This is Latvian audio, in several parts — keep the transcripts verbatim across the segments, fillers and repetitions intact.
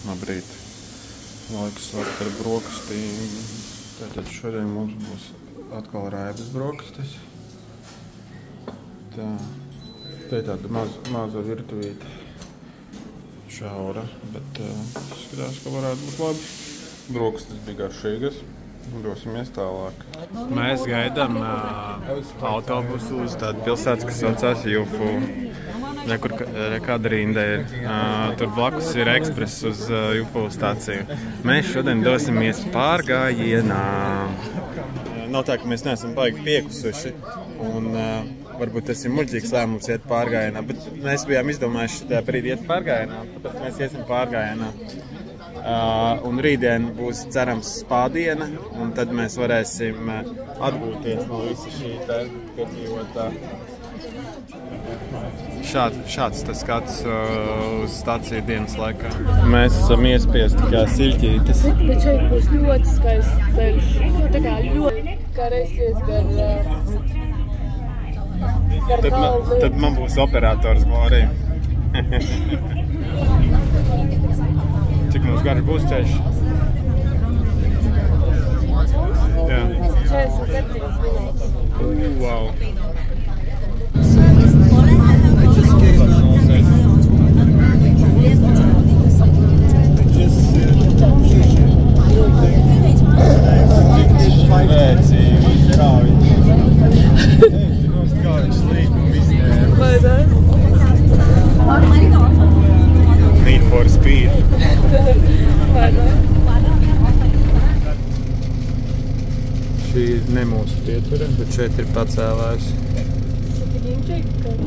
Labrīt. Laiks sākt ar brokastīm. Tātad šodien mums būs atkal raibas brokastis. Tā. Te ir tāda maz, maza virtuvīte. Šaura, bet uh, skatās, ka varētu būt labi. Brokastis bija garšīgas. Dosimies tālāk. Mēs gaidām uh, autobusu uz tādu pilsētu, kas saucās Jufu. Nekur kāda rinda ir. Uh, tur blakus ir ekspress uz uh, Jufu stāciju. Mēs šodien dosimies pārgājienā. Uh, nav tā, ka mēs neesam baigi piekusuši. Un uh, varbūt tas ir muļķīgs lēmums iet pārgājienā. Bet mēs bijām izdomājuši tajā brīdī iet pārgājienā. Tāpēc mēs iesim pārgājienā. Uh, un rītdien būs cerams spādiena, un tad mēs varēsim uh, atgūties no visa šī te piedzīvotā. Šād, šāds tas skats uh, uz stāciju dienas laikā. Mēs esam iespiesti kā siļķītes. Bet šeit būs ļoti skaists ceļš. Tā kā ļoti kā reizes gar, gar tad, man, tad man būs operators Glorija. Cik mums garš būs ceļš? Jā. četrdesmit septiņas minūtes. Wow. Vai ne? Need for speed. Vai ne? Šī ir ne mūsu pietura, bet šeit ir pacēlājs. Tas ir tik inčīgi, ka...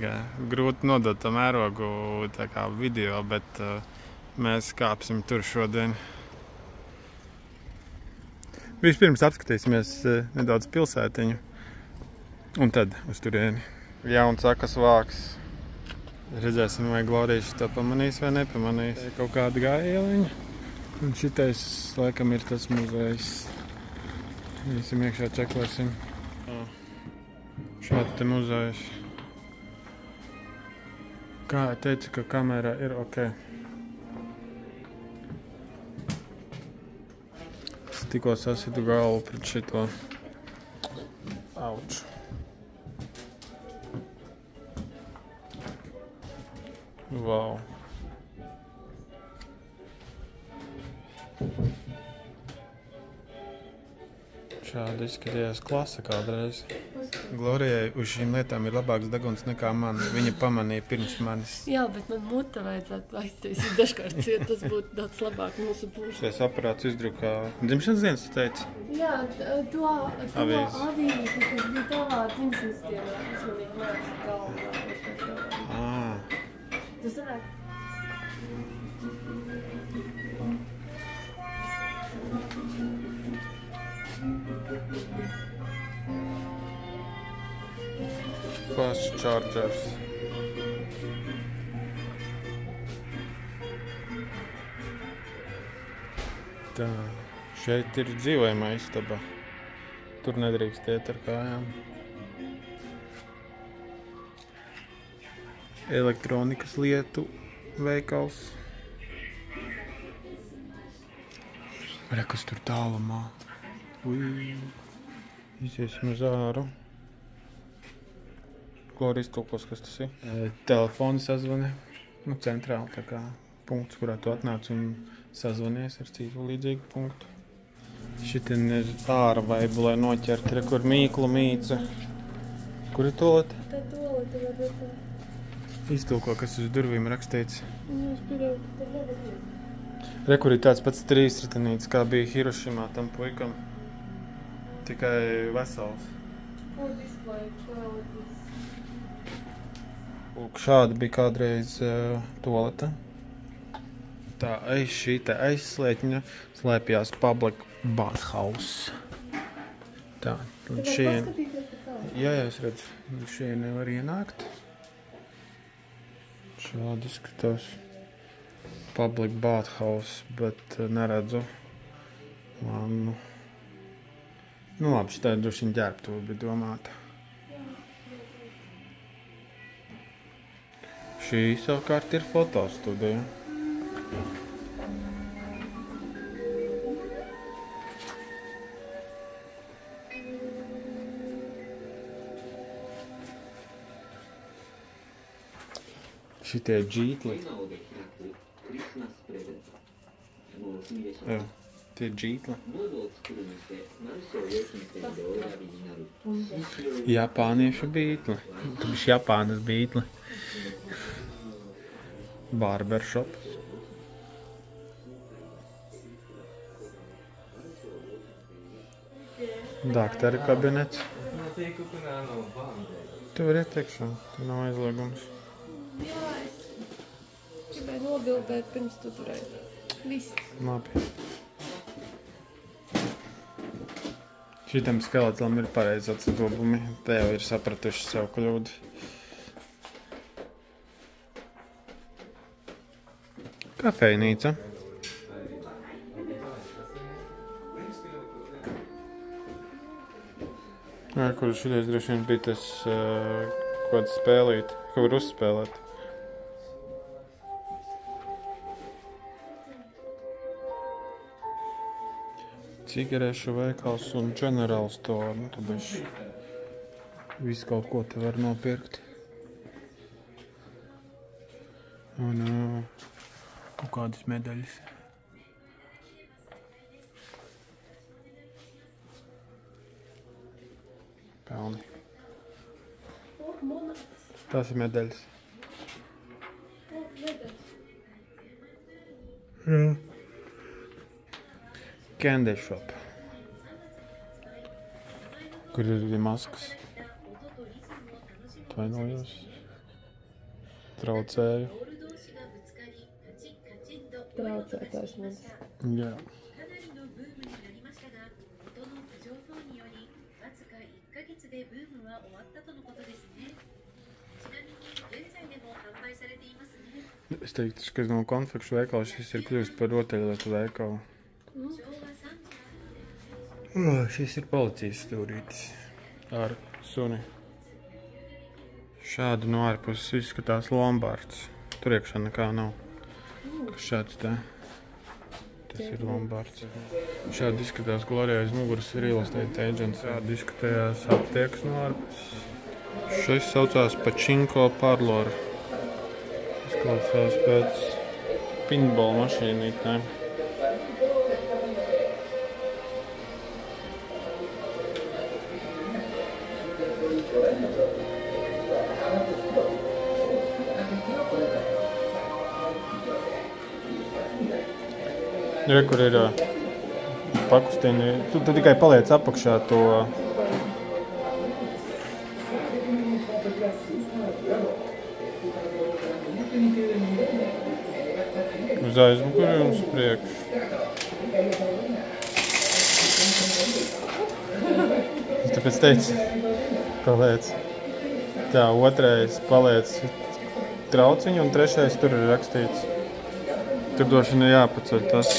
kā grūti nodot to mērogu tā kā video, bet uh, mēs kāpsim tur šodien. Vispirms apskatīsimies uh, nedaudz pilsētiņu un tad uz turieni. Jauns akas vāks. Redzēsim, vai Glorīši to pamanīs vai nepamanīs. Kaut kāda gājieliņa. Un šitais, laikam, ir tas muzejs. Vīsim iekšā čekosim. Šāds te muzejs. Kā teica, ka kamera ir ok. Es tikko sasitu galvu pret šito. Auč. Wow. Šādi izskatījās klase kādreiz. Glorijai uz šīm lietām ir labāks deguns nekā man. Viņa pamanīja pirms manis. Jā, bet man muta vajadzētu aiztaisīt dažkārt, jo tas būtu daudz labāk mūsu būšu. Šis aparāts izdrukā dzimšanas dienas, tu teici? Jā, to avīzi, kas bija tavā dzimšanas dienā. Es manīgi nācu galvā. Ā. Tu sanāk? Fast chargers. Tā, šeit ir dzīvojamā istaba. Tur nedrīkst iet ar kājām. Elektronikas lietu veikals. Re, kas tur tālumā. Ui, iziesim uz āru. Glorija iztulkos, kas tas ir. E, telefoni sazvani, nu, centrāli tā kā punkts, kurā tu atnāc un sazvanies ar citu līdzīgu punktu. Šitien ir āra vaibu, lai noķert, re, kur mīklu mīca. Kur ir tolete? Tā tolete var redzēt. Iztulko, kas uz durvīm rakstīts. Es pirēju, tā nevar. Re, kur ir tāds pats trīsritinīts, kā bija Hirošimā tam puikam. Tikai vesels. O, display, kvalitātes. Lūk, šāda bija kādreiz uh, tolete. Tā aiz šī te aizslēķņa slēpjās public bathhouse. Tā, un šien... Jā, jā, es redzu. Un šien nevar ienākt. Šādi izskatās public bathhouse, bet uh, neredzu vannu. Nu labi, šitā droši vien ģērbtuve bija domāta. Šī savukārt ir fotostudija. Šitie džītli. Jā, tie džītli. Japāniešu bītli. Tu biši Japānas bītli. Barbershops. Dakteru kabinets. Tu vari iet iekšā, tu nav aizliegums. Jā, es gribēju nobildēt pirms tu turēji. Viss. Labi. Šitam skeletam ir pareizi atsadobumi. Te jau ir sapratuši savu kļūdu. Kafejnīca. Jā, kur šitais droši vien bija tas uh, kāds spēlīt, ko var uzspēlēt. Cigarešu veikals un general store. Nu, tu bišķi visu kaut ko te var nopirkt. Un uh, kaut kādas medaļas. Pelni. Tās ir medaļas. Jā. Candy shop. Kur ir arī maskas. Atvainojos. Traucēju. Traucētājs mums. Jā. Es teiktu, ka no konfekšu veikala šis ir kļuvis par rotaļlietu veikalu. Mm. Oh, šis ir policijas stūrītis ar suni. Šādi no ārpuses izskatās lombards. Tur iekšā nekā nav. Mm. Šāds te. Tas ir lombards. Šādi izskatās Glorijā aiz muguras real estate agents. Šādi izskatījās aptiekas no ārpuses. Šis saucās Pachinko Parlor. Izklausās pēc pinball mašīnītēm. Re, kur ir pakustīni. Tu, tu tikai paliec apakšā to uz aizmuguri un uz priekšu. Es tāpēc teicu, paliec. Tā, otrais paliec trauciņu un trešais tur ir rakstīts. Tur droši vien jāpaceļ tas.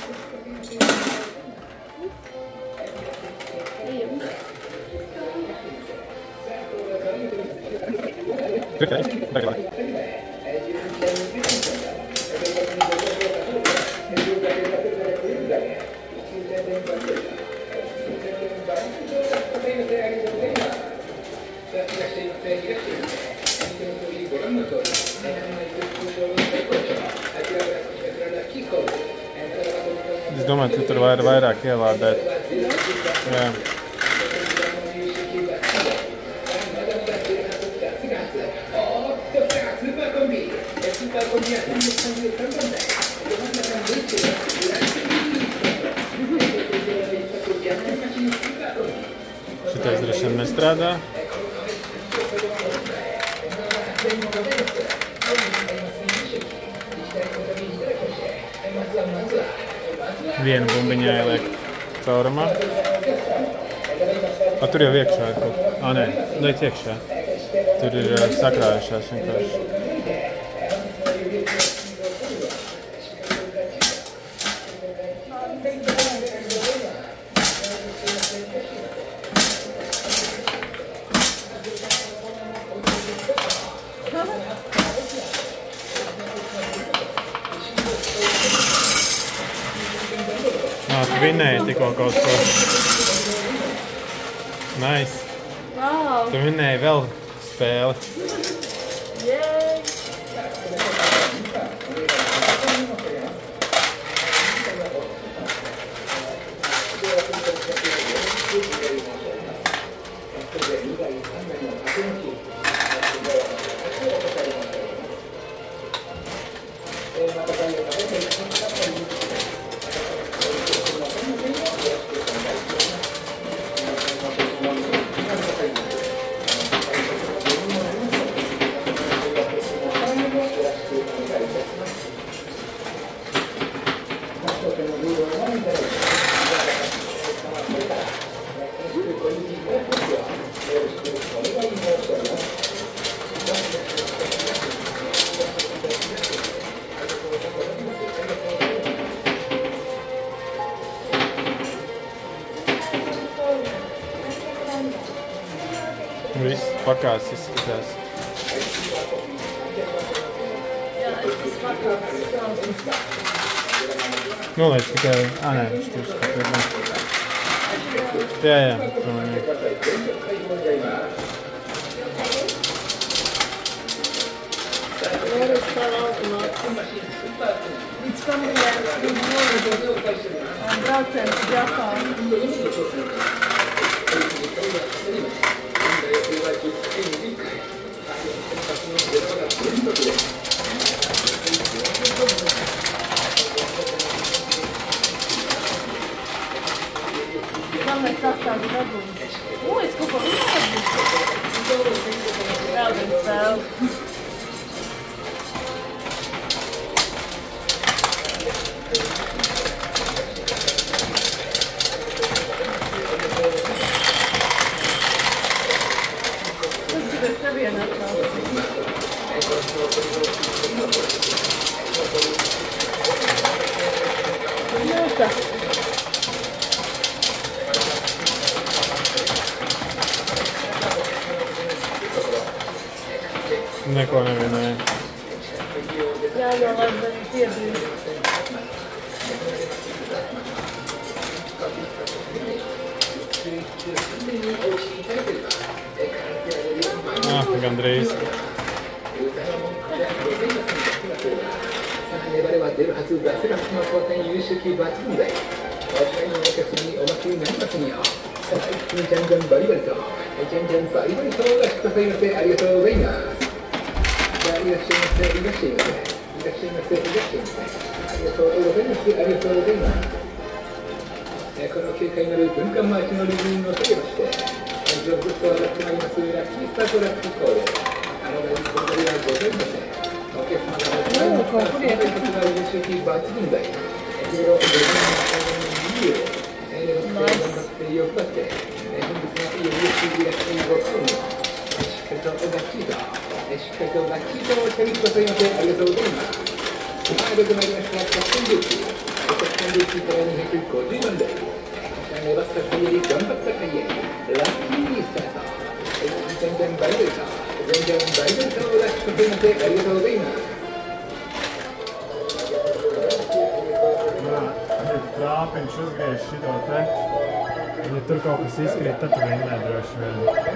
Es domāju, ka tur var vairāk ielādēt. Jā. Šitais droši vien nestrādā. Vienu bumbiņu jāieliek caurumā. A, tur jau iekšā ir kaut. Ā, nē, neic iekšā. Tur ir sakrājušās vienkārši. Tu vinēji tikko kaut ko. Nice. Wow. Tu vinēji vēl spēli. Yay. Viss pakās izskatās. Jā, es pakās. Nolaic tikai... Ā, nē, viņš tur skatās. Jā, jā. Loris stāv automāts. Līdz kamrijā viņi novedu braucienu uz Japānu. Kam mēs sastādu dabūs? O, es kaut ko vienādu. Vēl viens spēle. Neko nevienēja. Jā, no labi, bet piedzīvi. Ah, gandrīz. Trāpiņš uzgriež šito te. Ja tur kaut kas izkrīt, tad tu vinnē droši vien.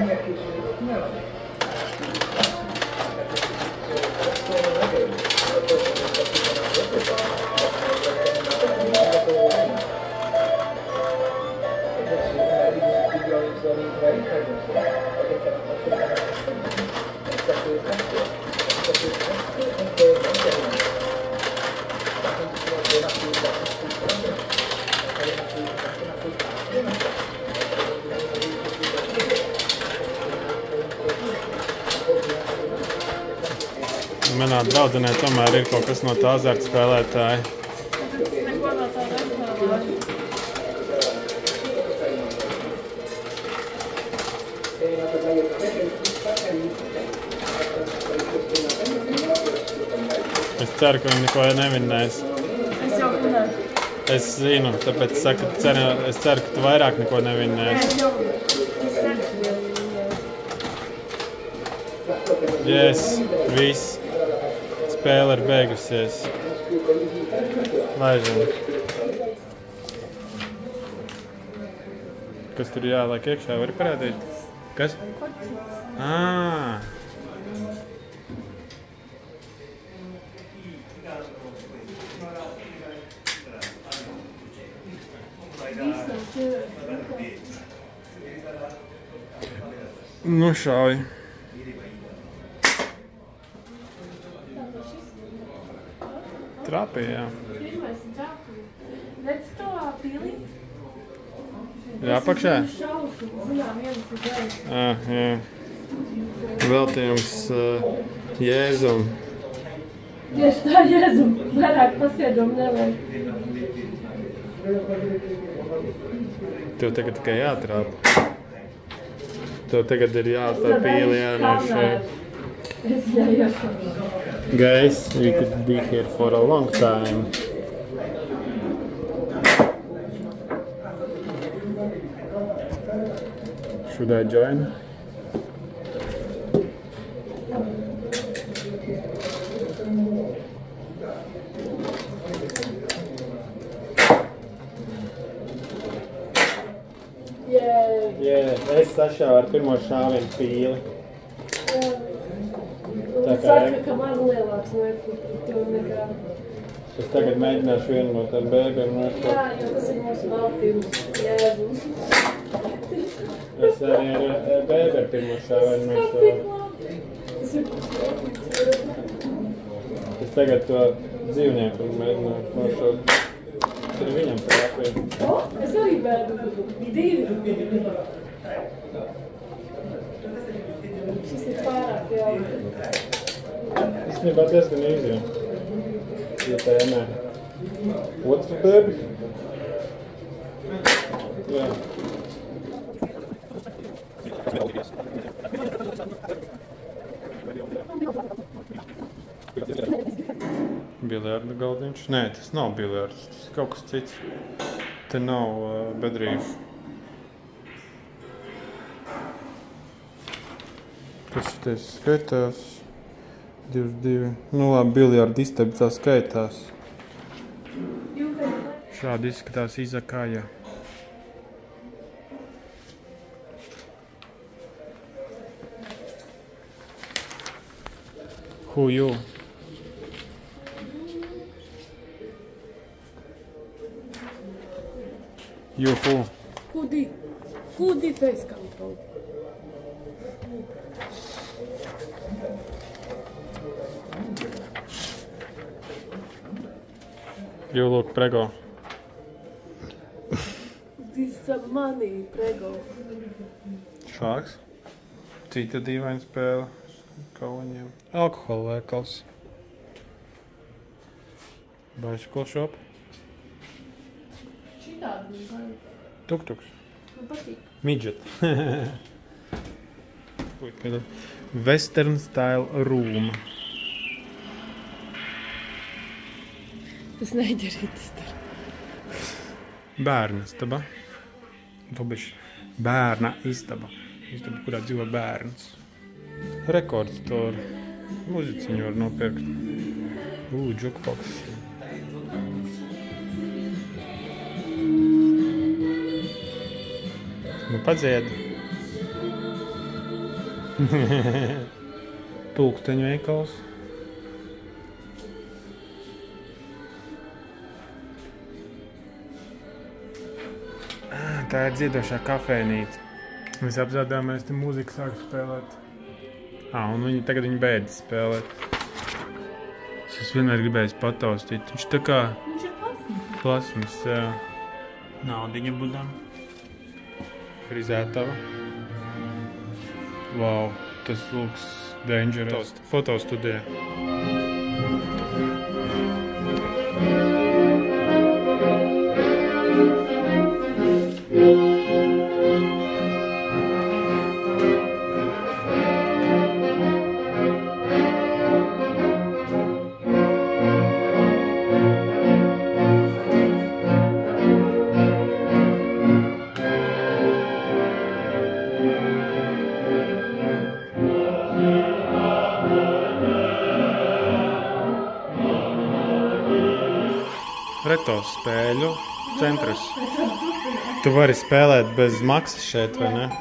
Manā draudzenē tomēr ir kaut kas no tā azartspēlētāja. Neko no tā nespēlēju. Es ceru, ka viņi neko nevinnēs. Es jau vinnēju. Es zinu, tāpēc saku, ceru, es ceru, ka tu vairāk neko nevinnēs. Es jau vinnēju. Yes, viss. Spēle ir beigusies. Laižam. Kas tur jāliek iekšā, vari parādīt? Kas? Ā! Nu šauj. Trāpīja, jā. Pirmais ir trāpīja. Redz to pīlī? Jā, pakšā? Es šaušu, zinām, viens ir gaisa. Ā, jā. Veltījums uh, Jēzum. Tieši tā, Jēzum. Vairāk paskaidumu nevajag. Tev tagad tikai jātrāp. Tev tagad ir jātrāp pīli jānāk šeit. Es jāiešu. Guys, we could be here for a long time. Should I join? Jē. Jā, es sašāvu ar pirmo šāvienu pīli. Un saka, ka man lielāks nekā nekā. Es tagad mēģināšu vienu no tām bēgiem nešķiet. Jā, jo tas ir mūsu veltījums. Jēzus. Es arī ar bēgu ar pirmo šāvienu nešķiet. Es tagad to dzīvnieku mēģināšu nošaut. Tas ir viņam trāpīja. O, es arī bēdu. Divi. Šis ir pārāk jauki. Īstenībā diezgan īzi. Ja tēmē. Otrs bēbis? Jā. Biljarda galdiņš? Nē, tas nav biljards, tas ir kaut kas cits. Te nav uh, bedrīšu. Kas šitais skatās? divs divi. Nu labi, biljardi istaba tā skaitās. Šādi izskatās Izakaja. Who you? You who? Who did? Who did face control? You look prego. This is some money, prego. Šāks. Cita dīvaina spēle. Kauliņiem. Alkohola veikals. Bicycle shop. Šitādi man patīk. Tuk-tuks. Man patīk. Midget. Western style room. Tas neģerītas tur. Bērna istaba. Labiši. Bērna istaba. Istaba, kurā dzīvo bērns. Rekordstore. Muziciņu var nopirkt. Ū, jukebox. Nu, padzied. Pulksteņu veikals. Tā ir dziedošā kafejnīca. Mēs apzādāmies, te mūzika sāk spēlēt. Ā, un viņi tagad viņi beidz spēlēt. Es vienmēr gribēju pataustīt. Viņš tā kā... Viņš ir plasmas. Plasmas, jā. Naudiņa budam. Frizētava. Wow, tas looks dangerous. Fotostudija. Reto spēļu centrs. Tu vari spēlēt bez maksas šeit, vai ne?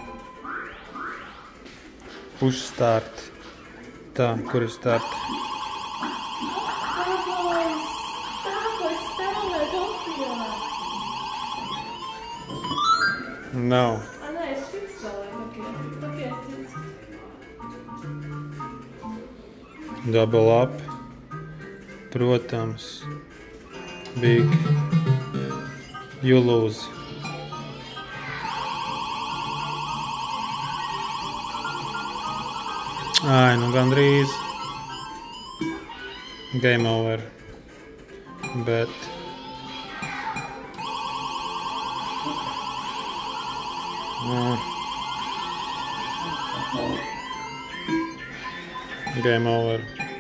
Push start. Tā, kur ir start? Tā, ko spēlēt opijā. Nav. A, nē, es šit spēlēju, ok. Pakies cits. Double up. Protams. Big. You lose. Ai, nu gandrīz. Game over. Bet. Mm. Game over.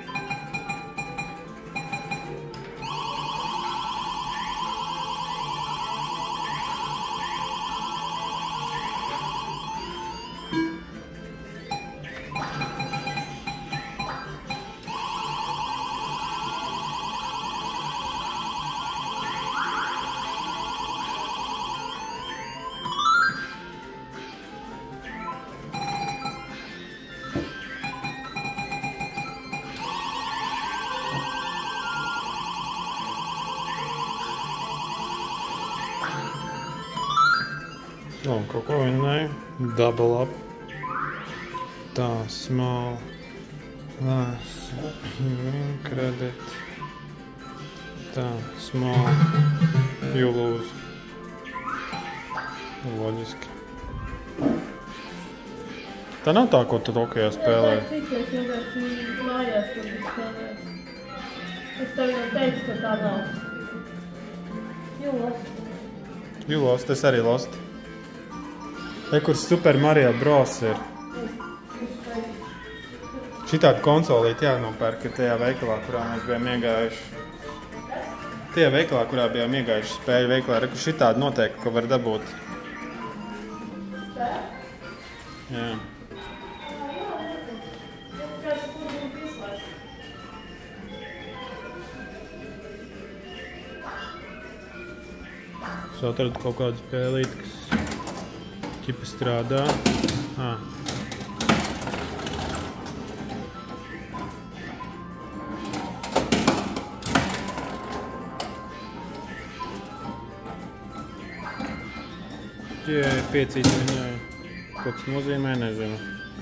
O, kaut ko vinnēju. Double up. Tā, small. Last. Win credit. Tā, small. You lose. Loģiski. Tā nav tā, ko tu tokajā spēlē. Es vienkārši mājās, kad es spēlēju. Es tev jau teicu, ka tā nav. You lost. You lost, es arī lost. E, kur Super Mario Bros ir. Šitādu konsolīti jānopērk tajā veikalā, kurā mēs bijām iegājuši. Tajā veikalā, kurā bijām iegājuši spēļu veikalā, re, kur šitādu noteikti, ko var dabūt. Jā. atradu kaut kādu spēlīti, kas ķipa strādā. Ah. Jā, piecīt viņai. Ko tas nozīmē, nezinu.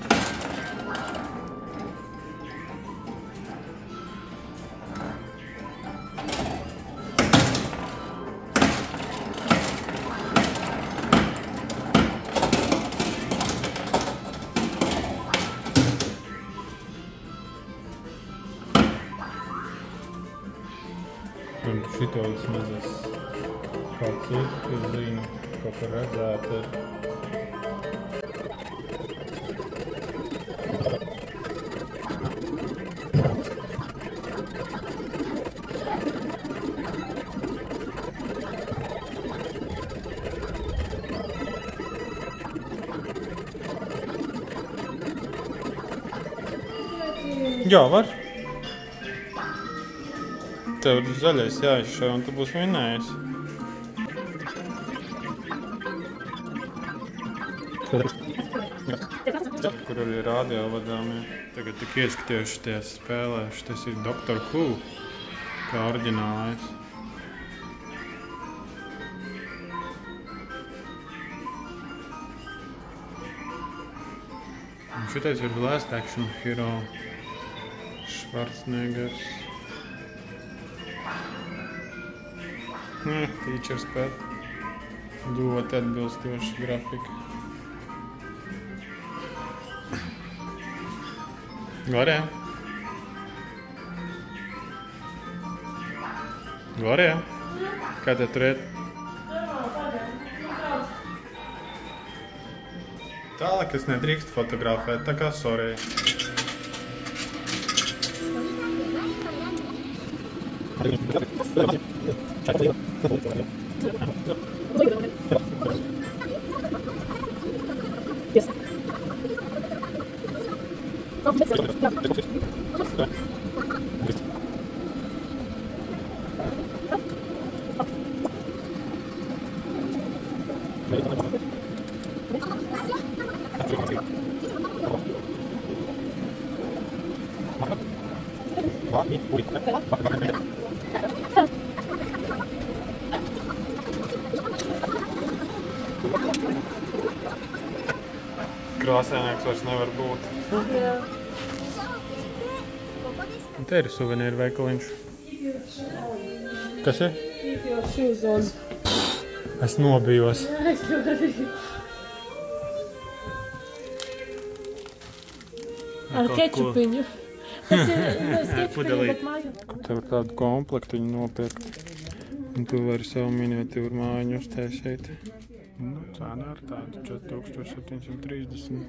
Un šito vismaz es kaut citu zinu, kaut kur redzēt ir. Jā, var. Tev ir zaļais jāizšauj, un tu būsi vinnējis. Kur arī rādio vadāmie. Tagad tik ieskatieši tie spēlē. Šitas ir Doctor Who, kā oriģinālais. Un šitais ir Last Action Hero. Schwarzeneggers. Features pad. Ļoti atbilstoši grafika. Glorija. Glorija. Kā te tur iet? Tālāk es nedrīkst fotografēt, tā kā sorry. Yes. Krāsainieks vairs nevar būt. Jā. Un te ir suvenīru veikaliņš. Kas ir? Keep your shoes on. Es nobijos. Jā, es to darīju. Ar kečupiņu. Tas ir, es kečupiņu, bet māju. Tev ir tādu komplektiņu nopirkt. Un tu vari savu miniatūru mājiņu uztaisīt. Nu, cēna ar tādu četri tūkstoši septiņsimt trīsdesmit.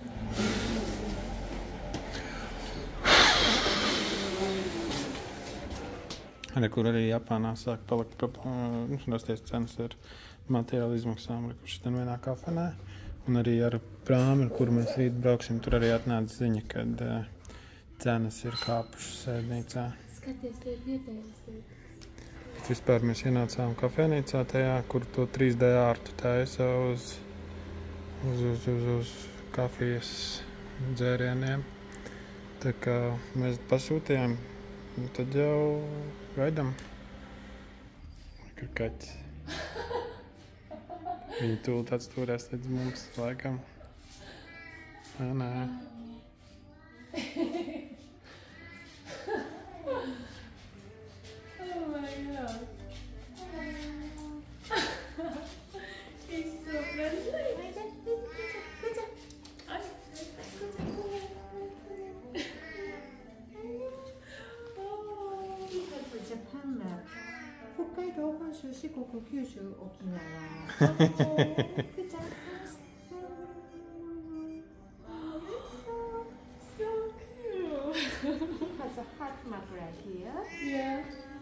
Arī, kur arī Japānā sāk palikt rasties cenas ar materiālu izmaksām, kur šitam vienā kafenē. Un arī ar prāmi, ar kuru mēs rīt brauksim, tur arī atnāca ziņa, kad uh, cenas ir kāpušas sēdnīcā. Skaties, tie ir vietējais. Vispār mēs ienācām kafēnīcā tajā, kur to trīs D ārtu taisa uz, uz, uz, uz, uz kafijas dzērieniem. Tā kā mēs pasūtījām, un tad jau gaidām. Kur kaķis. Viņi tūlīt atstūrēs līdz mums laikam. Nē, nē. Oh my god. He's so friendly. Japan map. 北海道、本州、四国、九州、沖縄。 So cute. Has a heart map right here. Yeah.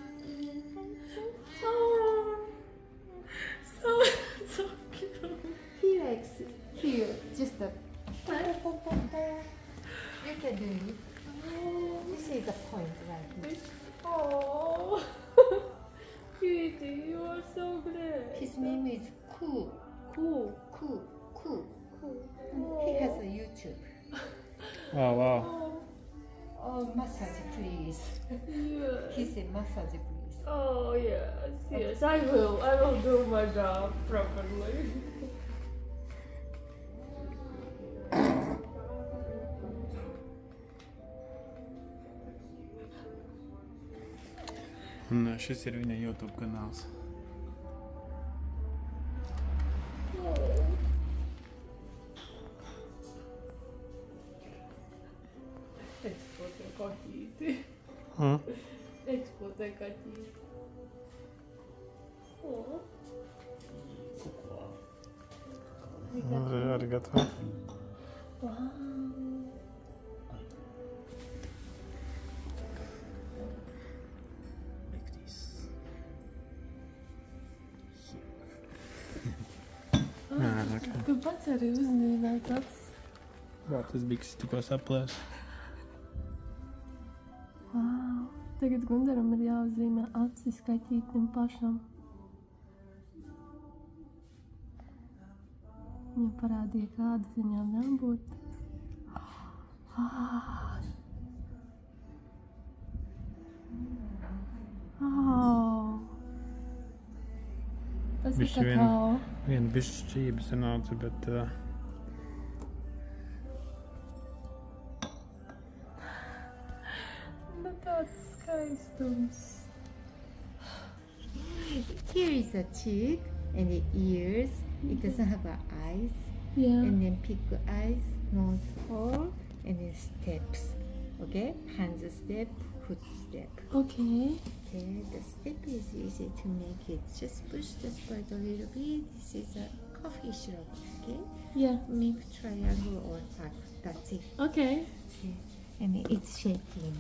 Oh, so so cute. He likes here, just a pom pom there. You can do it. This is the point right here. Oh. Cute. sweetie, you are so great. His name is Ku. Cool. Ku. Ku. Cool. He has a YouTube. Oh, wow. Oh, Oh, massage, please. yes. He said, massage, please. Oh, yes, yes, I will. I will do my job properly. Un šis ir viņa YouTube kanāls. Eksploatē kaķīti. Hmm? Eksploatē kaķīti. Oh. Arī, arī gatava. Wow. Jā, ok. Tu pats arī uzņēmēji tāds. Jā, tas bikses tikko saplēs. Wow. Tagad Gundaram ir jāuzzīmē acis kaķītim pašam. Viņa parādīja, kādas viņām jābūt. Ah. Oh. Tas ir Bišķi vien- kakao. Viena bišķi šķība sanāca, bet... Uh, Bet tāds skaistums. Here is a cheek and the ears. It doesn't have a eyes. Yeah. And then pick eyes, nose hole, and then steps. Okay? Hands step, foot step. Okay. Okay, the step is easy to make it. Just push the spot a little bit. This is a coffee syrup. Okay? Yeah. Make triangle or tack. That's it. Okay. Okay. And it's shaking.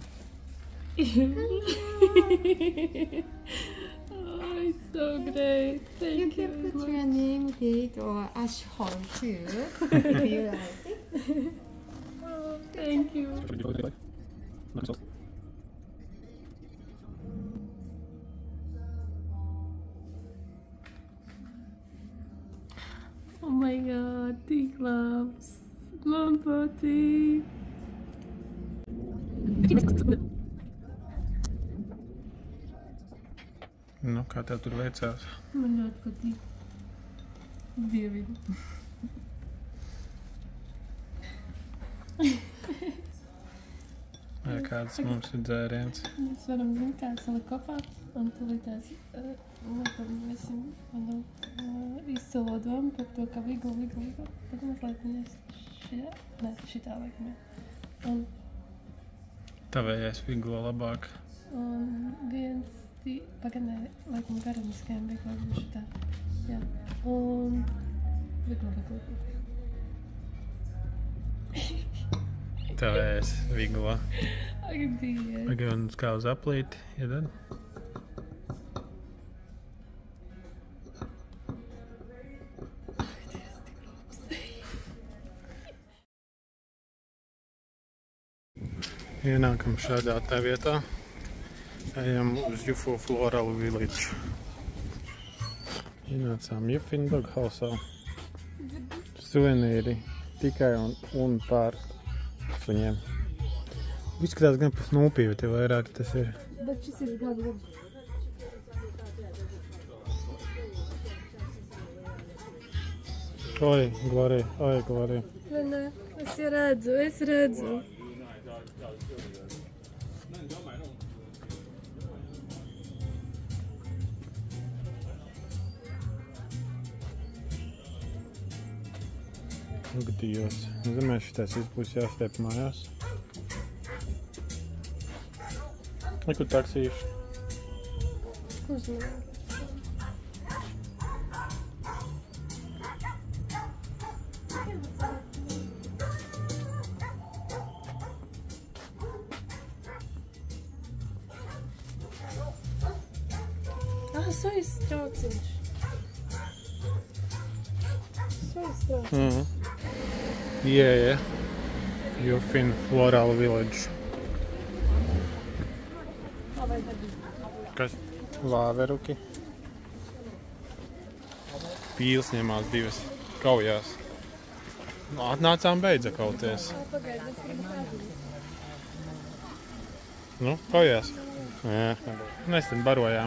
Oh, it's so great. Thank You you. can put very your name, date, or ash hole too, if you like it. much. Oh, thank you. Oh my god, tik labs. Man patīk. nu, kā tev tur veicās? Man ļoti patīk. Dievīgi. Vai kāds mums ir dzēriens? Mēs varam zināt, kā salikt kopā, un tulītās nopavisam manam izcilo domu par to, kā vigla, vigla, vigla. Tad mazliet mēs šajā, ne, šitā laikamē. Un, Tavējais viglo labāk. un viens, tī, pagadnē, laikam garamiskajam vigla, un šitā. Jā. Un vigla, vigla, vigla. Tavējais viglo. Ak, Dievs. Vai gan uz kā uz aplīti iedod? Ienākam šādā tā vietā. Ejam uz Jufu Floral Village. Ienācām Jufin Doghausā. Suvenīri tikai un, un pār suņiem. Izskatās gan pēc nūpī, bet jau vairāk tas ir. Bet šis ir gadu gadu. Oi, Glorija, oi, Glorija. Vai ne? Es jau redzu, es redzu. Ak, Dievs. Zemēs šitais viss būs jāstiep mājās. Vai kur taksīšu? Uzmanīgi. Ah, sojas trauciņš. Sojas trauciņš. Mhm. Yeah, yeah. Jufin Floral Village. Kas? Vāveruki. pīles ņemās divas kaujās. Nu, atnācām beidza kauties. Nu, kaujās. Jā, mēs tad barojām.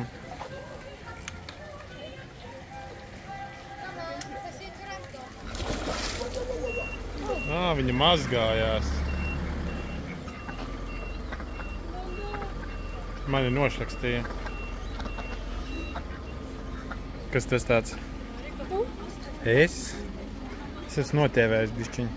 Ā, viņa mazgājās. Mani nošrakstīja. Kas tas tāds? Es? Es esmu notievējis bišķiņu.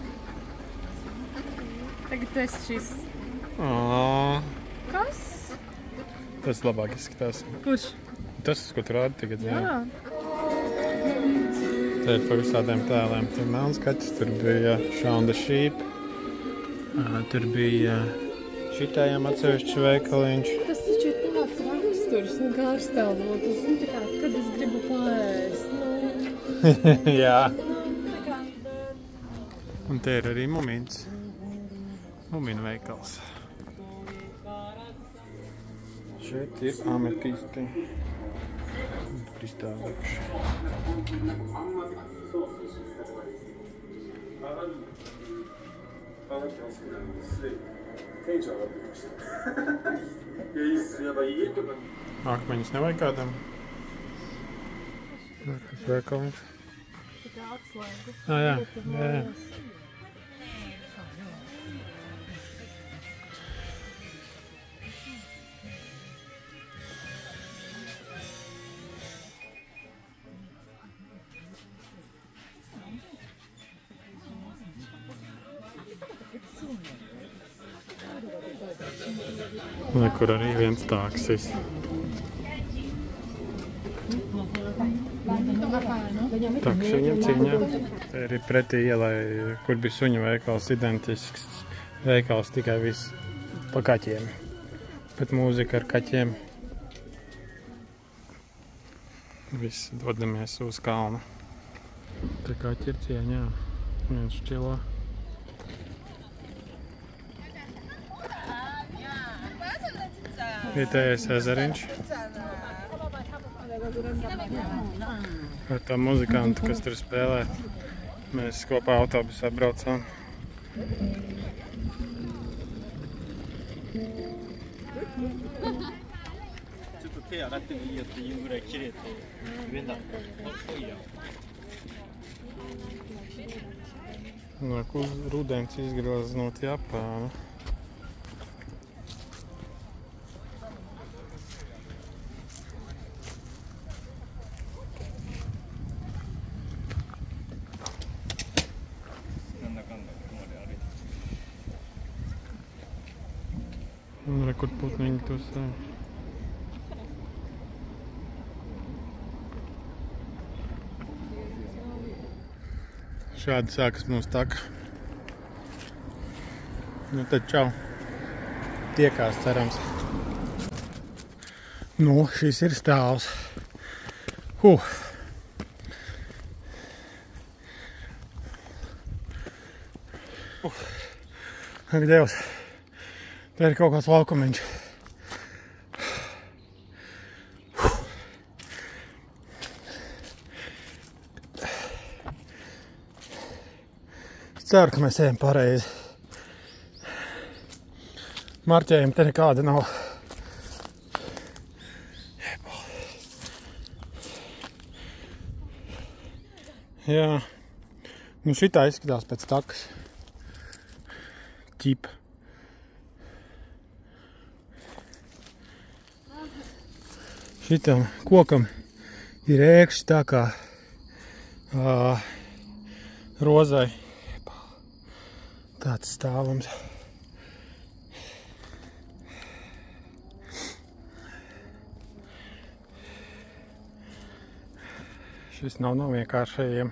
Tagad tu esi šis. Ā, Kas? tas labāk izskatās. Kurš? Tas, ko tu rādi tagad, jā. Jā. Te ir pa visādiem tēliem. Tur melns kaķis, tur bija Šaunda Sheep. Tur bija šitājām atsevišķs veikaliņš. Tas taču ir tāds raksturs, nu kārstāvoklis. Nu, tā kā, kad es gribu paēst. Nu, Jā. nu, tā kā. Un te ir arī mumīns. Mumīna veikals. Šeit ir ametisti. Kristālīši. Akmeņus nevajag kādam? Kas veikaliņš? Tā atslēga. Ā, jā, jā, jā. Kur arī viens tāksis. Takši viņam cīņā. Te ir pretī ielai, kur bija suņu veikals, identisks veikals, tikai viss pa kaķiem. Bet mūzika ar kaķiem. Viss dodamies uz kalnu. Te kaķi ir cieņā. Viens šķilo. Vietējais ezeriņš. Ar tā muzikantu, kas tur spēlē. Mēs kopā autobusā braucām. No kur rudens izgraznot Japānu. Un rekur putniņi to sēž. Šādi sākas mūsu taka. Nu tad čau. Tiekās, cerams. Nu, šis ir stāvs. Huh. Uh. Ak, Dievs. Te ir kaut kāds laukumiņš. Es ceru, ka mēs ejam pareizi. Marķējumi te nekāda nav. Jā. Nu šitā izskatās pēc takas. Ķipa. Šitam kokam ir ēkšķi tā kā ā, rozai. Tāds stāvums. Šis nav no vienkāršajiem.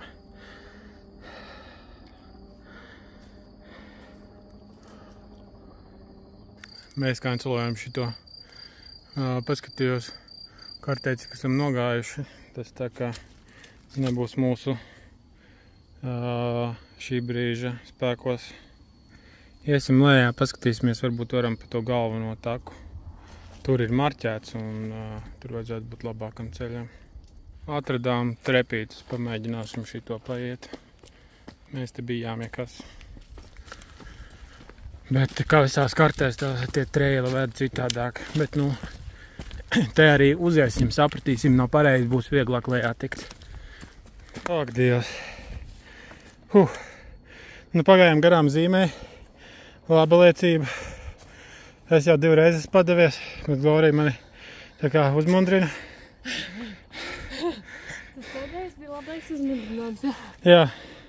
Mēs kancelojam šito. Uh, paskatījos kartē, cik esam nogājuši. Tas tā kā nebūs mūsu uh, šī brīža spēkos. Iesim lejā, paskatīsimies, varbūt varam pa to galveno taku. Tur ir marķēts un uh, tur vajadzētu būt labākam ceļam. Atradām trepītus, pamēģināsim šito paiet. Mēs te bijām, ja kas. Bet kā visās kartēs, tā tie treili ved citādāk. Bet, nu, te arī uziesim, sapratīsim, nav pareizi, būs vieglāk lejā tikt. Ak, Dievs. Huh. Nu, pagājām garām zīmē. Laba liecība. Es jau divreiz esmu padavies, bet Glorija mani tā kā uzmundrina. Tas pēdējais bija labais uzmundrinājums, jā. Jā.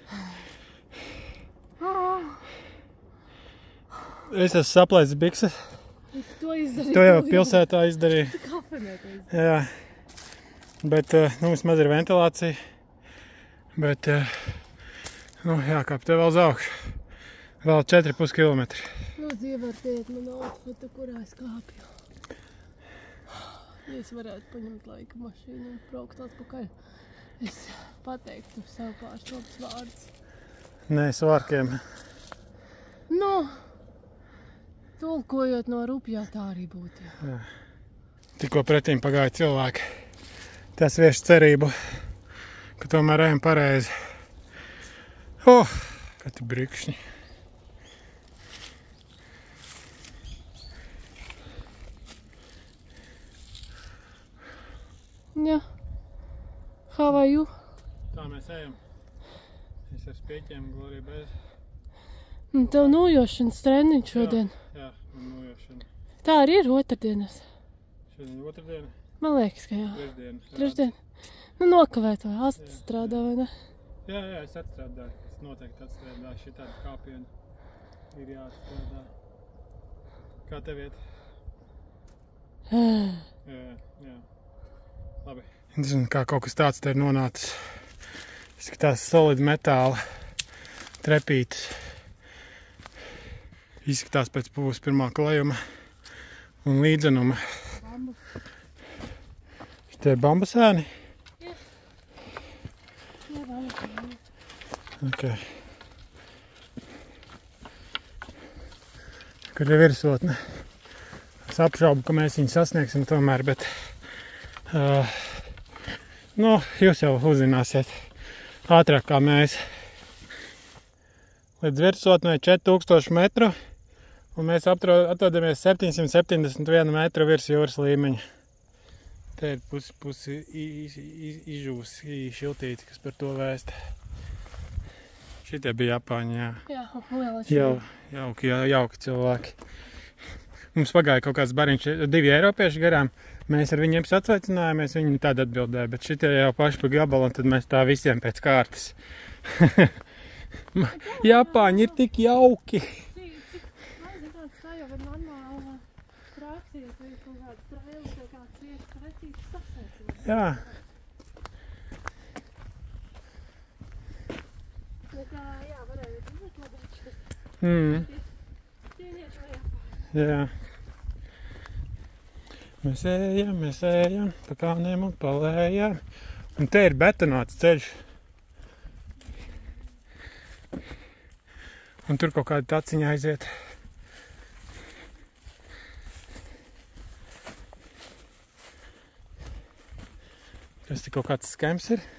Es esmu saplaicis bikses. To izdarīju. To jau pilsētā izdarīju. Kafenē to izdarīju. Jā. Bet, nu, vismaz ir ventilācija. Bet, nu, jākāp te vēl uz augšu. Vēl četri pus kilometri. Lūdzu, ievērtiet manu outfitu, kurā es kāpju. Ja es varētu paņemt laika mašīnu un braukt atpakaļ, es pateiktu sev pāris labs vārdus. Nē, svārkiem. Nu, tulkojot no rupjā, tā arī būtu. Jā. Tikko pretīm pagāja cilvēki. Tas vieš cerību, ka tomēr ejam pareizi. Oh, kādi brikšņi. Jā. How are you? Tā mēs ejam. Es ar spieķiem, Glorija bez. Un tev nojošanas treniņš šodien. Jā, jā, un nojošana. Tā arī ir otrdienas. Šodien otrdiena? Man liekas, ka jā. Trešdiena. Trešdiena. Nu, nokavēt vai asts strādā, vai ne? Jā, jā, es atstrādāju. Es noteikti atstrādāju. Šī tāda kāpiena ir jāatstrādā. Kā tev iet? Jā, jā. Labi. Zinu, kā kaut kas tāds te ir nonācis. Izskatās solidi metāla trepītis. Izskatās pēc pūs pirmā klajuma un līdzenuma. Šitie ir bambusēni? Jā. Jā, bambusēni. Ok. Kur ir virsotne? Es apšaubu, ka mēs viņu sasniegsim tomēr, bet uh, nu, jūs jau uzzināsiet ātrāk kā mēs. Līdz virsotnei četri tūkstoši metru, un mēs atrodamies septiņsimt septiņdesmit vienu metru virs jūras līmeņa. Te ir pusi, pusi izžūs, šiltīti, kas par to vēsta. Šitie bija Japāņi, jā. Jā, lielaši. Jau, jauki, jauki cilvēki. Mums pagāja kaut kāds bariņš, divi eiropieši garām. Mēs ar viņiem sacveicinājāmies, viņi tādi atbildēja, bet šitie jau paši pa gabalu, un tad mēs tā visiem pēc kārtas. Japāņi ir tik jauki. Tā jau ir normāla praksa, ka ir kaut kāds trailis vai kāds vietas pretīgs sasveicināts. Jā. Bet tā, jā, varēja būt labāk. Mm. Ķīnieši vai Japāņi. Jā. Mēs ejam, mēs ejam, pa kalniem un pa lējām. Un te ir betonāts ceļš. Un tur kaut kāda taciņa aiziet. Tas te kaut kāds skems ir.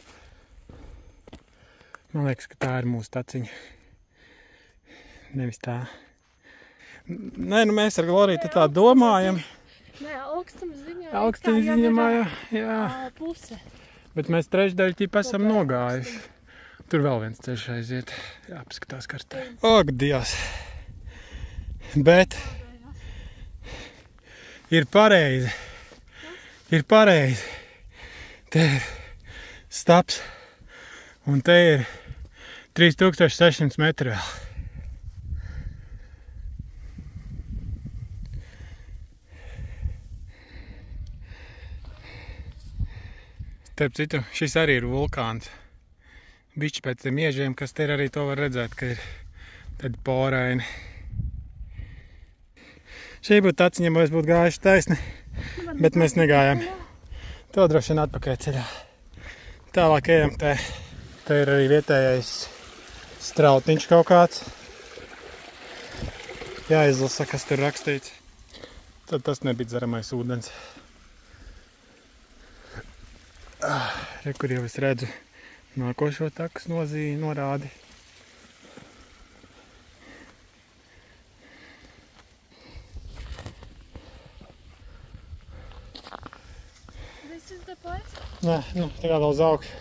Man liekas, ka tā ir mūsu taciņa. Nevis tā. Nē, nu mēs ar Gloriju te tā domājam. Nē, augstuma ziņā. Augstuma ziņā, jā, jā. Puse. Bet mēs trešdaļu ķipa esam nogājuši. Tur vēl viens ceļš aiziet. Jāpaskatās kartē. Ak, Dievs. Bet ir pareizi. Ir pareizi. Te ir staps. Un te ir trīs tūkstoši seši simti metri vēl. Starp citu, šis arī ir vulkāns. Bišķi pēc tiem iežiem, kas te ir, arī to var redzēt, ka ir tādi poraini. Šī būtu taciņa, mēs būtu gājuši taisni, bet mēs negājām. To droši vien atpakaļ ceļā. Tālāk ejam, te, te ir arī vietējais strautiņš kaut kāds. Jāizlasa, kas tur rakstīts. Tad tas nebija dzeramais ūdens. Re, kur jau es redzu nākošo takas nozīmi, norādi. This is the place? Nē, nu, tā kā vēl uz augšu.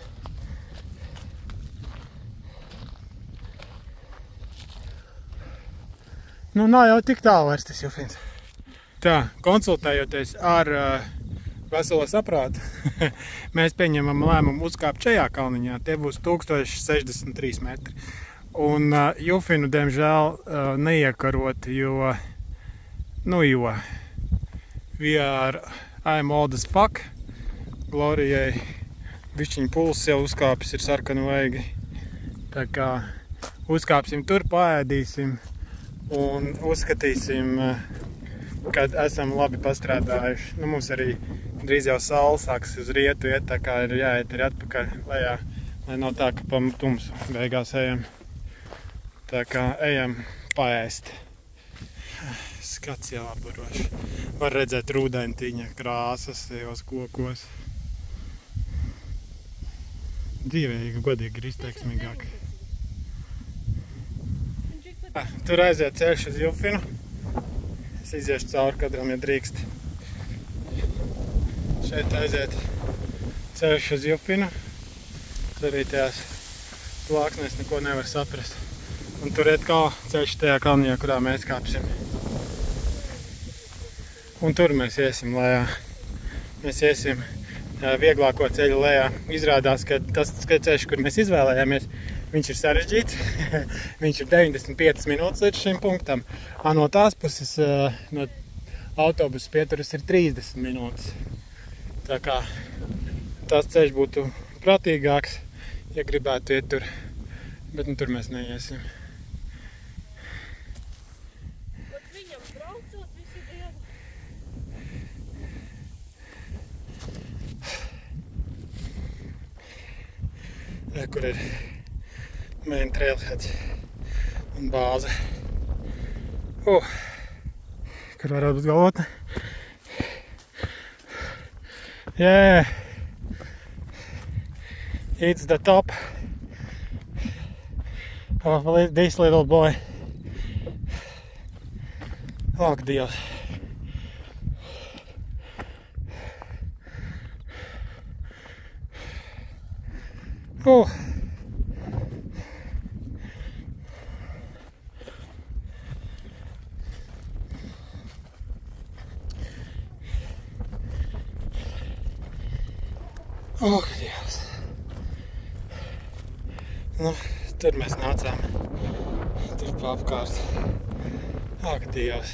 Nu, nav jau tik tālu vairs tas Jufins. Tā, konsultējoties ar uh, veselo saprātu, mēs pieņemam lēmumu uzkāpt šajā kalniņā. Tie būs tūkstoš sešdesmit trīs metri. Un uh, Jufinu, diemžēl, uh, neiekarot, jo, nu jo, we are, I'm old as fuck. Glorijai bišķiņa puls jau uzkāpis ir sarkanu vaigi. Tā kā uzkāpsim tur, paēdīsim un uzskatīsim, kad esam labi pastrādājuši. Nu, mums arī drīz jau saule sāks uz rietu iet, tā kā ir jāiet arī atpakaļ lejā, lai nav tā, ka pa tumsu beigās ejam. Tā kā ejam paēst. Skats jau aburoši. Var redzēt rūdentiņa krāsas tajos kokos. Dzīvīgi, godīgi ir izteiksmīgāk. Tur aiziet ceļš uz Jufinu. Es iziešu cauri kadram, ja drīkst. Šeit aiziet ceļš uz Jufinu. Tur arī tajās plāksnēs neko nevar saprast. Un tur iet kā ceļš tajā kalniņā, kurā mēs kāpsim. Un tur mēs iesim lejā. Mēs iesim vieglāko ceļu lejā. Izrādās, ka tas ceļš, kur mēs izvēlējāmies, viņš ir sarežģīts. Viņš ir deviņdesmit piecas minūtes līdz šim punktam. A, no tās puses, no autobusa pieturas ir trīsdesmit minūtes. Tā kā tās ceļš būtu prātīgāks, ja gribētu iet tur. Bet nu, tur mēs neiesim. Bet viņam braucot visu dienu. Re, kur ir main trailheads un bāze. Uh, kur varētu būt galvotne? Yeah! It's the top of this little boy. Ak, Dievs! Uh! Oh, Dievs! Nu, tur mēs nācām. Tur pa apkārt. Ak, Dievs!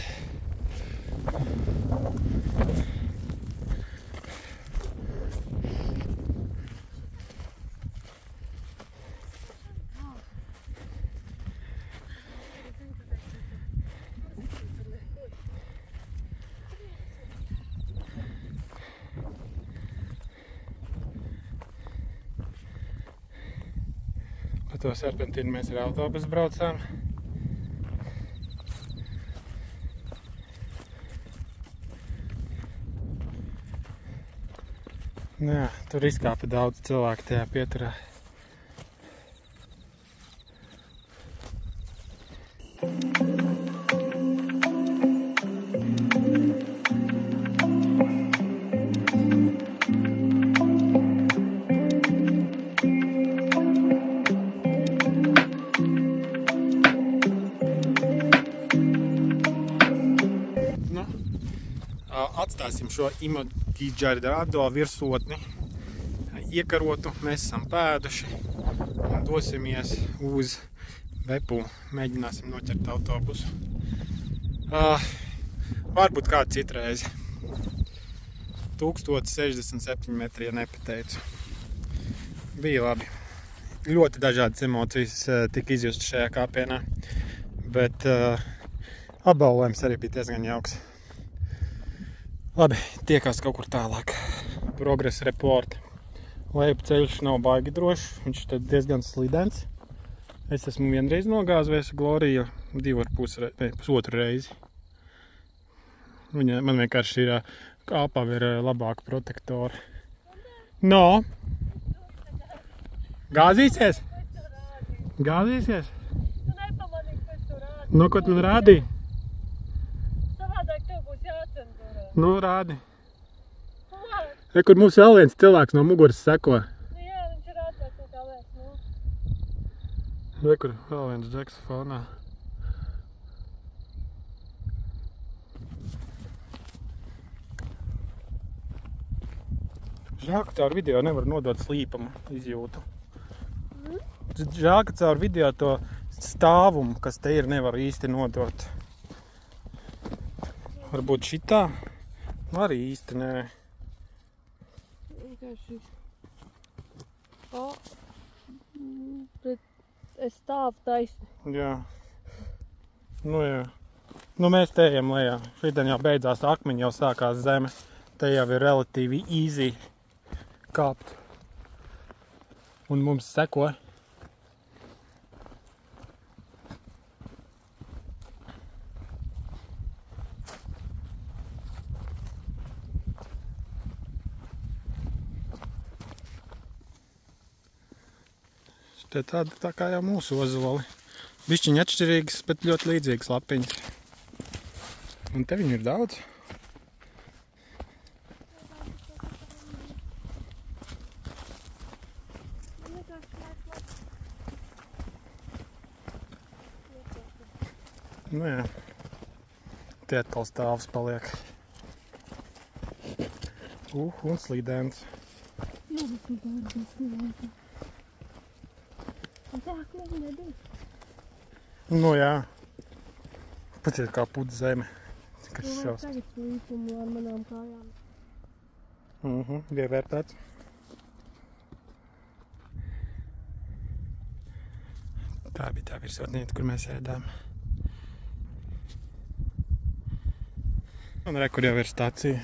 Pa to serpentīnu mēs ar autobusu braucām. Nu jā, tur izkāpa daudz cilvēku tajā pieturā. Atstāsim šo Imogi Giardado virsotni iekarotu. Mēs esam pēduši un dosimies uz Bepu. Mēģināsim noķert autobusu. Uh, varbūt kādu citreizi. tūkstoš sešdesmit septiņi metri, ja nepateicu. Bija labi. Ļoti dažādas emocijas uh, tika izjustas šajā kāpienā, bet uh, apbalvojums arī bija diezgan jauks. Labi, tiekās kaut kur tālāk. Progress report. Lejup ceļš nav baigi drošs, viņš tad diezgan slidens. Es esmu vienreiz nogāzvies Gloriju divu ar pus, ne, pusotru reizi. Viņa, man vienkārši ir kāpām ir labāka protektori. No. Gāzīsies? Gāzīsies? Tu nepamanīji, ko es tu rādi. Nu, ko tu man rādīji? Savādāk tev būs jācenzurē. Nu, rādi. Re, kur mums vēl viens cilvēks no muguras seko. Nu jā, viņš ir atvērts no kā liekas, nu. Re, kur vēl viens džeks fonā. Žēl, ka caur video nevar nodot slīpamu izjūtu. Žēl, ka caur video to stāvumu, kas te ir, nevar īsti nodot. Varbūt šitā? Arī īsti nē. Vienkārši. O, bet es stāvu taisni. Jā. Nu jā. Nu mēs te ejam lejā. Šitien jau beidzās akmeņi, jau sākās zeme. Te jau ir relatīvi easy kāpt. Un mums seko. Te tāda tā kā jau mūsu ozoli. Bišķiņi atšķirīgas, bet ļoti līdzīgas lapiņas. Un te viņu ir daudz. Nu jā. Tie atkal stāvs paliek. Uh, un slīdēns. Nu jā. Pat ir kā put zeme. Kas šaust. Tagad slīpumu ar manām kājām. Mhm, ievērtāts. Tā bija tā virsotnieta, kur mēs ēdām. Un re, kur jau ir stacija.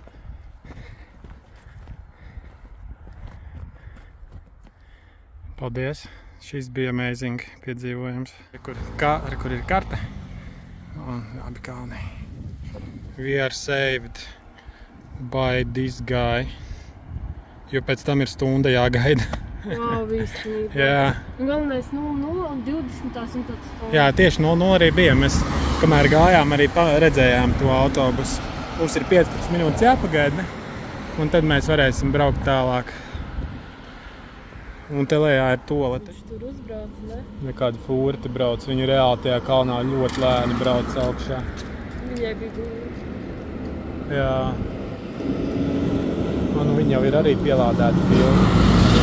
Paldies! Šis bija amazing piedzīvojums. Kur, kā, kur ir karte un abi kalni. We are saved by this guy. Jo pēc tam ir stunda jāgaida. Wow, visu. Jā. Galvenais nulle nulle un divdesmitās un tāds stāv. Jā, tieši nulle nulle arī bija. Mēs, kamēr gājām, arī redzējām to autobusu. Mums ir piecpadsmit minūtes jāpagaida, ne? Un tad mēs varēsim braukt tālāk. Un te lejā ir tolete. Viņš tur uzbrauc, ne? Nekāda fūra te brauc. Viņi reāli tajā kalnā ļoti lēni brauc augšā. Viņai bija grūti. Jā. Un viņi jau ir arī pielādēti filmi.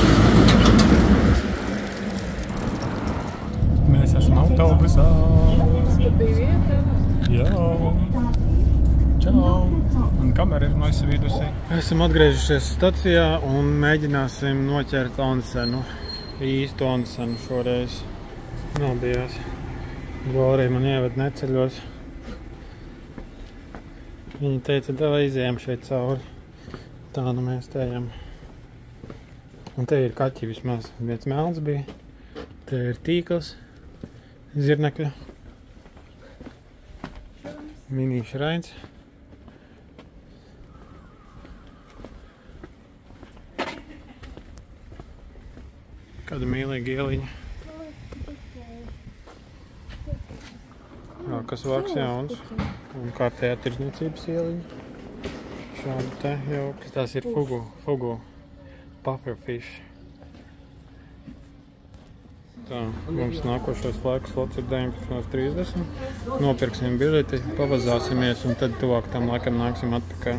Mēs esam autobusā. Tur bija vieta. Jā. Čau. Un kamera ir noizsvīdusi. Esam atgriežušies stacijā un mēģināsim noķert onsenu. Īstu onsenu šoreiz. Nobijās. Glorija man ieved neceļos. Viņa teica, davai izējam šeit cauri. Tā nu mēs te ejam. Un te ir kaķi vismaz. Viens melns bija. Te ir tīkls. Zirnekļa. Mini šrains. Kāda mīlīga ieliņa. Jā, kas vāks jauns. Un kārtējā tirdzniecības ieliņa. Šādi te jau, kas tās ir fugu, fugu pufferfish. Tā, mums nākošais laiks slots ir deviņpadsmit trīsdesmit. Nopirksim biļeti, pavazāsimies un tad tuvāk tam laikam nāksim atpakaļ.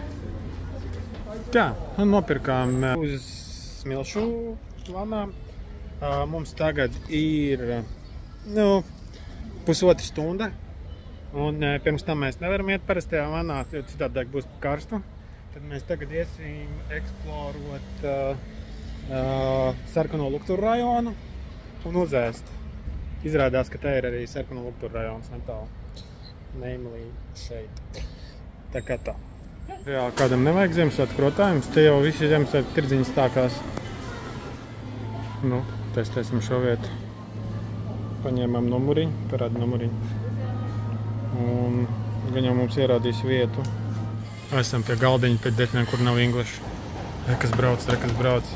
Tā, un nopirkām uz smilšu vanām. Mums tagad ir nu, pusotra stunda. Un pirms tam mēs nevaram iet parastajā vanā, jo citādāk būs karstu. Tad mēs tagad iesim eksplorot uh, uh, Sarkano Lukturu rajonu un uzēst. Izrādās, ka te ir arī Sarkano Lukturu rajons netālu. Namely šeit. Tā kā tā. Jā, kādam nevajag Ziemassvētku krotājums, te jau visi Ziemassvētku tirdziņi stākās. Nu, testēsim šo vietu. Paņēmām numuriņu, parāda numuriņu. Un gan jau mums ierādīs vietu. Esam pie galdiņa pēc detnēm, kur nav English. Re, kas brauc, re, kas brauc.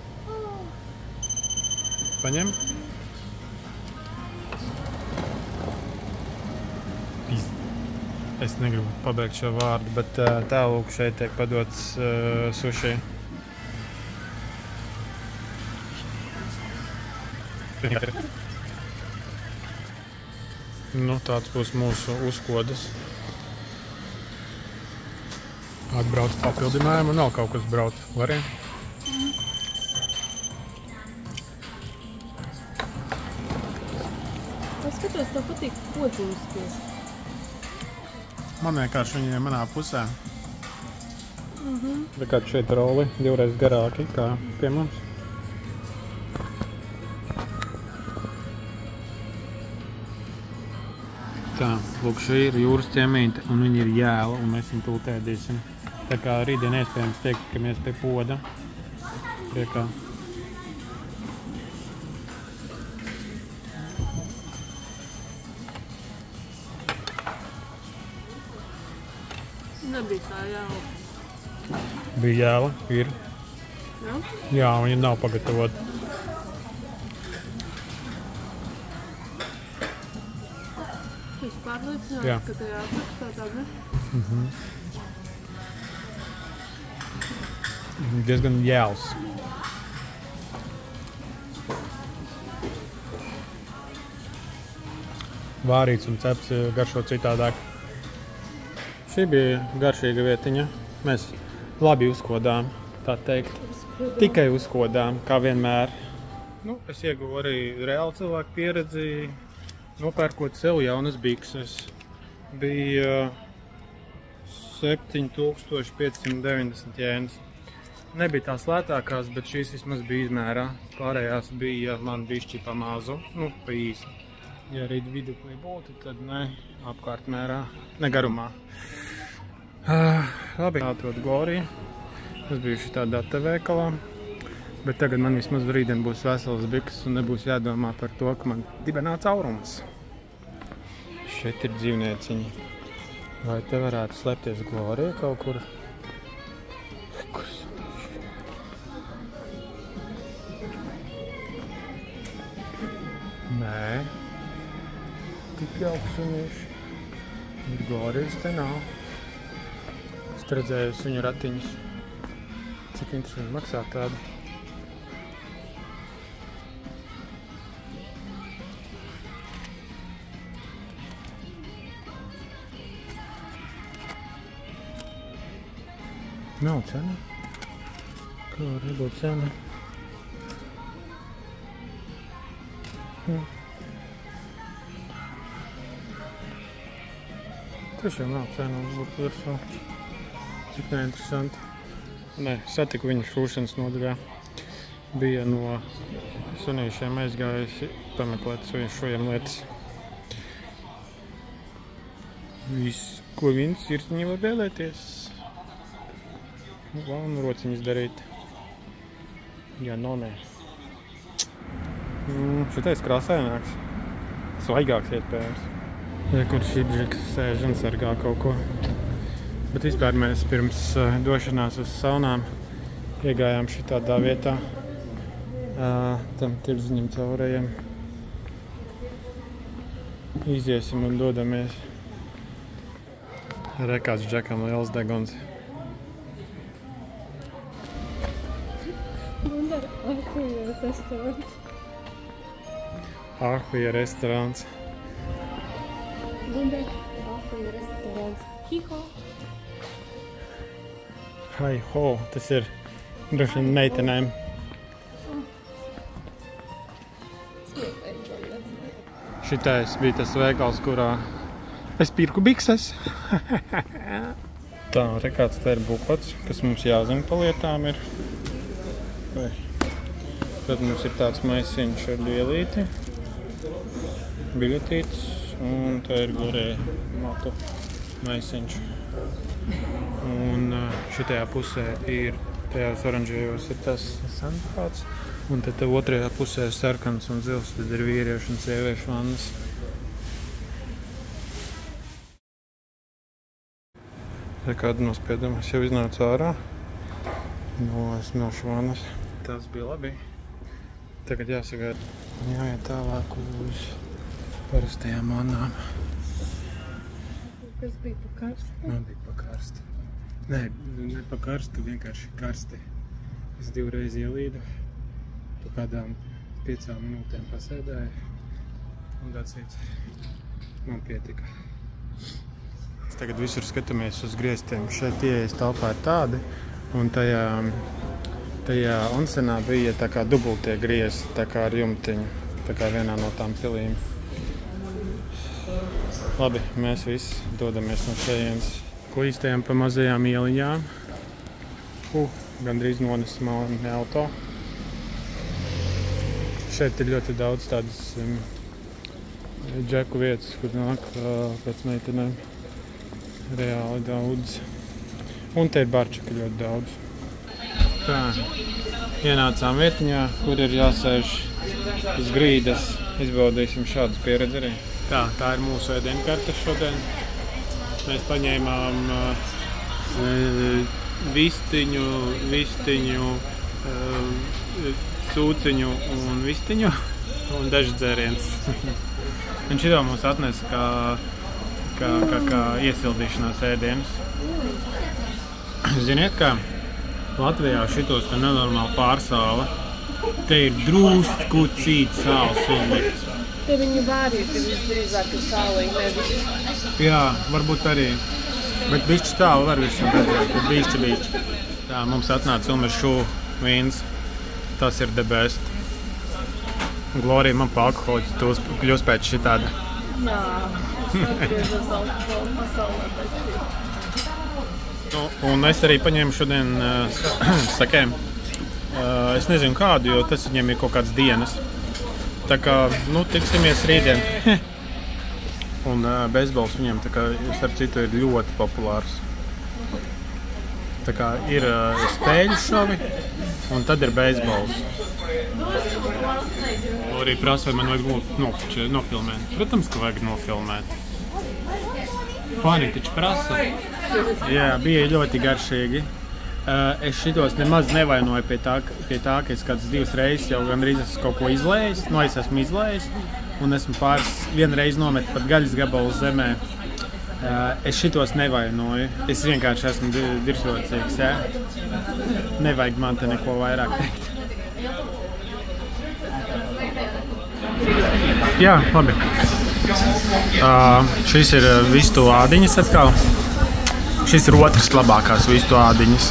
Paņem? Es negribu pabeigt šo vārdu, bet tālūk šeit tiek padots uh, suši. Nu, tāds būs mūsu uzkodas. Atbrauc papildinājumu un vēl kaut kas brauc. Vari? Es skatos, tev patīk podziņas pies. Man vienkārši viņi ir manā pusē. Mhm. Tā kā šeit roli divreiz garāki, kā pie mums. Tā, lūk, šī ir jūras ķemīte, un viņi ir jēla, un mēs viņu tūlīt ēdīsim. Tā kā rītdien iespējams teikt, ka mēs pie poda. Priekā. Nebija tā jāla. Bija jēla, ir. Jā? Jā, viņa nav pagatavota. Tu esi pārliecināts, Jā. ka tajā aprakstā tā ne? Mhm. Diezgan jēls. Vārīts un ceps garšo citādāk. Šī bija garšīga vietiņa. Mēs labi uzkodām, tā teikt. Tikai uzkodām, kā vienmēr. Nu, es ieguvu arī reāli cilvēku pieredzi, nopērkot sev jaunas bikses. Bija septiņi tūkstoši pieci simti deviņdesmit jēnas. Nebija tās lētākās, bet šīs vismaz bija izmērā. Pārējās bija man bišķi pa mazu, nu, pa īsi. Ja arī viduklī būtu, tad ne apkārtmērā, ne garumā. Uh, labi, atrod Gloriju. Es biju šitā data veikalā, bet tagad man vismaz rītdien būs veselas bikses un nebūs jādomā par to, ka man dibenā caurums. Šeit ir dzīvnieciņi. Vai te varētu slēpties Glorija kaut kur? Kur sunīši? Nē. Tik jauki sunīši. Ir Glorijas te nav. Es redzēju suņu ratiņus. Cik interesanti maksā tādu. Nav cena. Kā var nebūt cena? Hm. Tiešām nav cena uzlikt virsū. Cik neinteresanti. Nē, satiku viņu šūšanas nodaļā. Bija no sunīšiem aizgājusi pameklēt viņu šojam lietas. Viss, ko viņas sirsniņi var vēlēties. Vēl un rociņas darīt. Jā, no nē. Mm, šitais krāsaināks. Svaigāks iespējams. Ja, kur šī bžeks sēž un sargā kaut ko. Bet vispār mēs pirms uh, došanās uz saunām iegājām šitādā vietā uh, tam tirdziņam caurējiem. Iziesim un dodamies. Rekāds džekam liels deguns. Gundar, Ahuja restorāns. Ahuja restorāns. Gundar, Ahuja restorāns. Hiho. Hai ho, tas ir droši vien meitenēm. Šitais bija tas veikals, kurā es pirku bikses. Tā, re kāds te ir bukats, kas mums jāzina pa lietām ir. Vai. Tad mums ir tāds maisiņš ar lielīti, biļetītes, un tā ir Glorija matu maisiņš. Un šitajā pusē ir, tajās oranžējos ir tas sandpāts, un tad otrajā pusē ir sarkans un zils, tad ir vīriešu un sieviešu vannas. Tā kāda nospiedama, es jau iznācu ārā. no, no šonas. Tas bija labi. Tagad jāsagaida. Jāiet tālāk uz parastajām manām. Kas bija pa karstu? Man bija pa karsti. Nē, ne pa karstu, vienkārši karsti. Es divreiz ielīdu. Pa kādām piecām minūtēm pasēdēju. Un dacīts. Man pietika. Tagad visur skatāmies uz griestiem. Šeit ieejas telpā ir tādi. Un tajā, tajā onsenā bija tā kā dubultie griezi, tā kā ar jumtiņu. Tā kā vienā no tām pilīm. Labi, mēs visi dodamies no šejienes. Klīstējam pa mazajām ieliņām. Uh, gandrīz nonesim mani auto. Šeit ir ļoti daudz tādas um, džeku vietas, kur nāk uh, pēc meitenēm. Reāli daudz. Un te ir barčaki ļoti daudz. Tā, ienācām vietiņā, kur ir jāsēž uz grīdas. Izbaudīsim šādas pieredzi arī. Tā, tā ir mūsu ēdienkarte šodien. Mēs paņēmām uh, vistiņu, vistiņu, uh, cūciņu un vistiņu un dažas dzēriens. Un šito mums atnesa kā, kā, kā, kā iesildīšanās ēdienus. Ziniet, kā Latvijā šitos te nenormāli pārsāla. Te ir drusku cīts sāls uzlikts. Te viņi vārīja, ka visdrīzāk ir sālīgi, nevis. Jā, varbūt arī. Bet bišķi stāvu var visam redzēt, bet bišķi, bišķi. Tā, mums atnāca Umešu vīns. Tas ir the best. Glorija man pa alkoholu kļūst pēc šitāda. Jā, atgriežas alkoholu pasaulē pēc šī. Nu, un es arī paņēmu šodien uh, sakēm. Uh, es nezinu kādu, jo tas viņiem ir kaut kāds dienas. Tā kā, nu, tiksimies rītdien. Un uh, beisbols viņiem, tā kā, starp citu, ir ļoti populārs. Tā kā ir uh, spēļu šovi, un tad ir beisbols. Arī prasa, vai man vajag nof- nofilmēt. Protams, ka vajag nofilmēt. Fani taču prasa. Jā, bija ļoti garšīgi. Uh, es šitos nemaz nevainoju pie tā, pie tā, ka es kāds divas reizes jau gandrīz esmu kaut ko izlējis. Nu, es esmu izlējis, un esmu pāris vienu reizi nomet pat gaļas gabalu zemē. Uh, es šitos nevainoju. Es vienkārši esmu dirsocīgs, jā. Nevajag man te neko vairāk teikt. Jā, labi. Uh, šis ir vistu ādiņas atkal. Šis ir otrs labākās vistu ādiņas.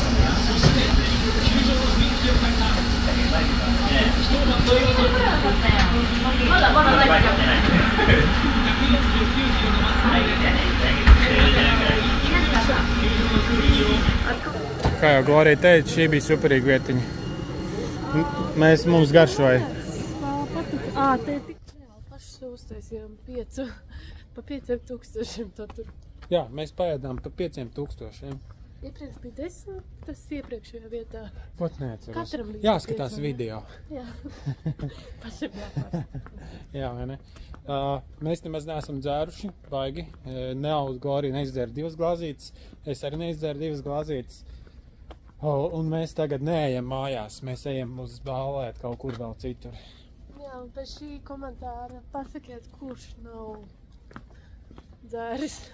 Kā jau Glorija teica, šī bija superīga vietiņa. Mēs mums garšoja. Ā, te tik reāli pašas uztaisījām piecu, pa pieciem tūkstošiem to tur. Jā, mēs paēdām pa pieciem tūkstošiem. Iepriekš bija desmit, tas iepriekšējā vietā. Pat neatceros. Katram bija jāskatās pieciem. video. Jā, pašiem jāpār. Jā, vai ne? Uh, mēs nemaz neesam dzēruši, baigi. Uh, Neauz Glorija neizdzēra divas glāzītes, es arī neizdzēru divas glāzītes. Oh, un mēs tagad neejam mājās, mēs ejam uz ballēt kaut kur vēl citur. Jā, un pēc šī komentāra pasakiet, kurš nav dzēris.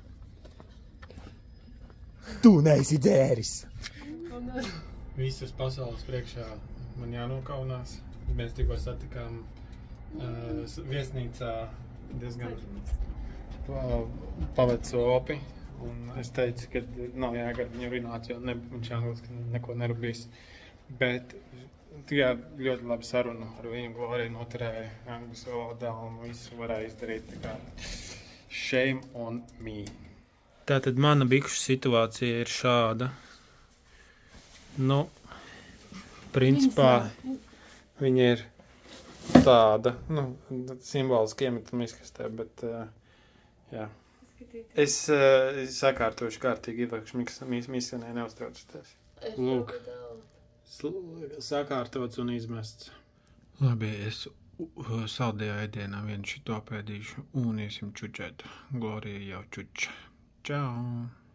Tu neesi dzēris! Visas pasaules priekšā man jānokaunās. Mēs tikko satikām uh, viesnīcā diezgan pa, paveco opi. Un es teicu, ka nav jāgar viņu runāt, jo ne, viņš angliski neko nerubīs. Bet jā, ļoti labi sarunu ar viņu Glorija noturēja angļu valodā un visu varēja izdarīt. Tā kā shame on me. Tātad mana bikšu situācija ir šāda. Nu, principā viņa ir tāda, nu, simboliski iemetam izkastē, bet uh, jā. Es uh, sakārtošu kārtīgi iepriekš misionē neuztraucoties. Lūk, sakārtots un izmests. Labi, es saldajā ēdienā vienu šito apēdīšu un iesim čučēt. Glorija jau čuča. Čau!